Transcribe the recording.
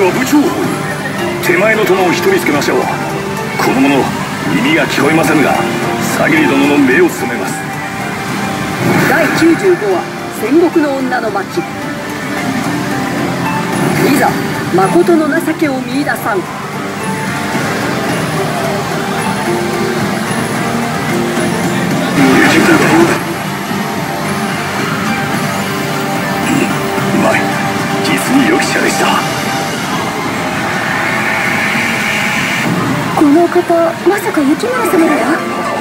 は部長。手前の友を一人つけましょう。この者耳が聞こえませんがサギリ殿の目を染めます。 第95話戦国の女の巻。いざ誠の情けを見出さん。 うまい。実に良き者でした。 このお方、まさか雪村様だわ。